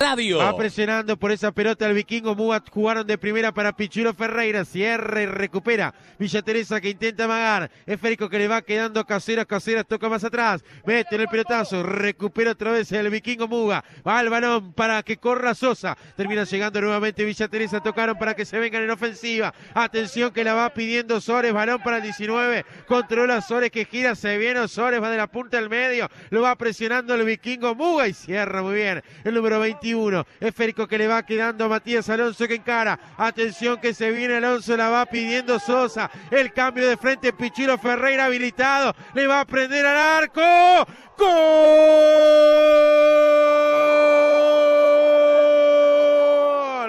Radio. Va presionando por esa pelota el Vikingo Muga. Jugaron de primera para Pichulo Ferreira. Cierra y recupera. Villa Teresa que intenta amagar. Esférico que le va quedando Caseras. Caseras toca más atrás. Mete en el pelotazo. Recupera otra vez el Vikingo Muga. Va el balón para que corra Sosa. Termina llegando nuevamente Villa Teresa. Tocaron para que se vengan en ofensiva. Atención que la va pidiendo Sores. Balón para el 19. Controla Sores que gira. Se viene Sores. Va de la punta al medio. Lo va presionando el Vikingo Muga y cierra muy bien. El número 21. Esférico que le va quedando a Matías Alonso que encara. Atención que se viene Alonso. La va pidiendo Sosa. El cambio de frente. Pichulo Ferreira habilitado. Le va a prender al arco. ¡Gol!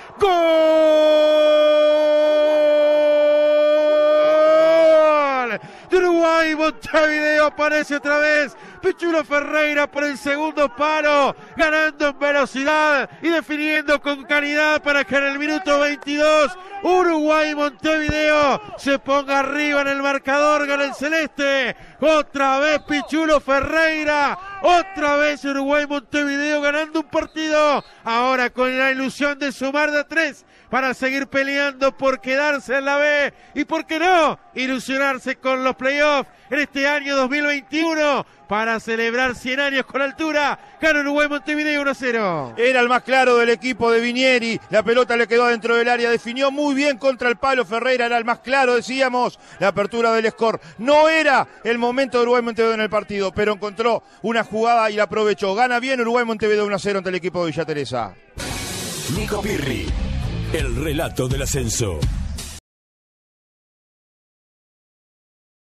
¡Gol! De Uruguay, Montevideo aparece otra vez. Pichulo Ferreira por el segundo palo, ganando en velocidad y definiendo con calidad para que en el minuto 22 Uruguay Montevideo se ponga arriba en el marcador, gana el celeste. Otra vez Pichulo Ferreira, otra vez Uruguay Montevideo ganando un partido, ahora con la ilusión de sumar de 3 para seguir peleando por quedarse en la B y por qué no ilusionarse con los playoffs en este año 2021 para celebrar 100 años con altura. Gana Uruguay Montevideo 1-0. Era el más claro del equipo de Vinieri, la pelota le quedó dentro del área, definió muy bien contra el palo Ferreira, era el más claro, decíamos, la apertura del score. No era el momento de Uruguay Montevideo en el partido, pero encontró una jugada y la aprovechó. Gana bien Uruguay Montevideo 1-0 ante el equipo de Villa Teresa. Nico Pirri, el relato del ascenso.